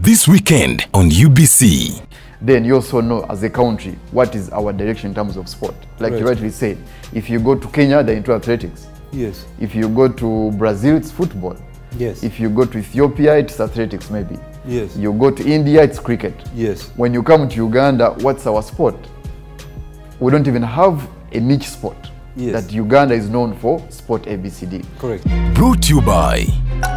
this weekend on UBC. Then you also know as a country what is our direction in terms of sport. Like you rightly said, if you go to Kenya, they're into athletics. Yes. If you go to Brazil, it's football. Yes. If you go to Ethiopia, it's athletics maybe. Yes. You go to India, it's cricket. Yes. When you come to Uganda, what's our sport? We don't even have a niche sport. Yes. That Uganda is known for, sport ABCD. Correct. Brought to you by